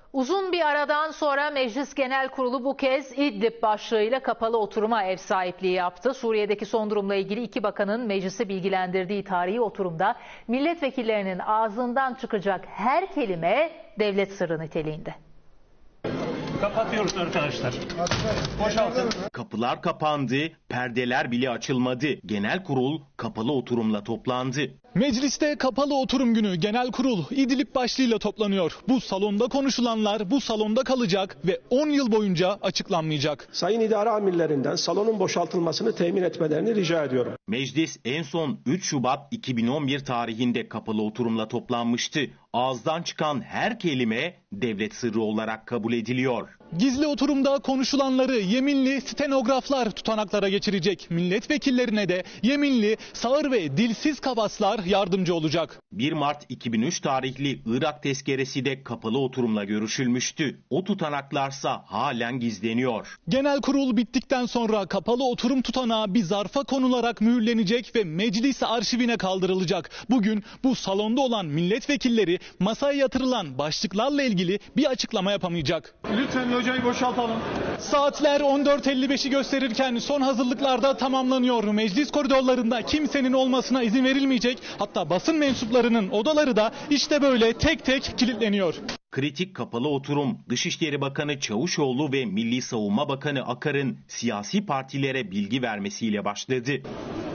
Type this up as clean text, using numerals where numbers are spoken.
Uzun bir aradan sonra Meclis Genel Kurulu bu kez İdlib başlığıyla kapalı oturuma ev sahipliği yaptı. Suriye'deki son durumla ilgili iki bakanın meclisi bilgilendirdiği tarihi oturumda milletvekillerinin ağzından çıkacak her kelime devlet sırrı niteliğinde. Kapatıyoruz arkadaşlar. Boşaltın. Kapılar kapandı, perdeler bile açılmadı. Genel kurul kapalı oturumla toplandı. Mecliste kapalı oturum günü genel kurul İdlib başlığıyla toplanıyor. Bu salonda konuşulanlar bu salonda kalacak ve 10 yıl boyunca açıklanmayacak. Sayın idare amirlerinden salonun boşaltılmasını temin etmelerini rica ediyorum. Meclis en son 3 Şubat 2011 tarihinde kapalı oturumla toplanmıştı. Ağızdan çıkan her kelime devlet sırrı olarak kabul ediliyor. Gizli oturumda konuşulanları yeminli stenograflar tutanaklara geçirecek. Milletvekillerine de yeminli, sağır ve dilsiz kabaslar yardımcı olacak. 1 Mart 2003 tarihli Irak tezkeresi de kapalı oturumla görüşülmüştü. O tutanaklarsa halen gizleniyor. Genel kurul bittikten sonra kapalı oturum tutanağı bir zarfa konularak mühürlenecek ve meclis arşivine kaldırılacak. Bugün bu salonda olan milletvekilleri masaya yatırılan başlıklarla ilgili bir açıklama yapamayacak. Lütfen hocayı boşaltalım. Saatler 14.55'i gösterirken son hazırlıklar da tamamlanıyor. Meclis koridorlarında kimsenin olmasına izin verilmeyecek. Hatta basın mensuplarının odaları da işte böyle tek tek kilitleniyor. Kritik kapalı oturum Dışişleri Bakanı Çavuşoğlu ve Milli Savunma Bakanı Akar'ın siyasi partilere bilgi vermesiyle başladı.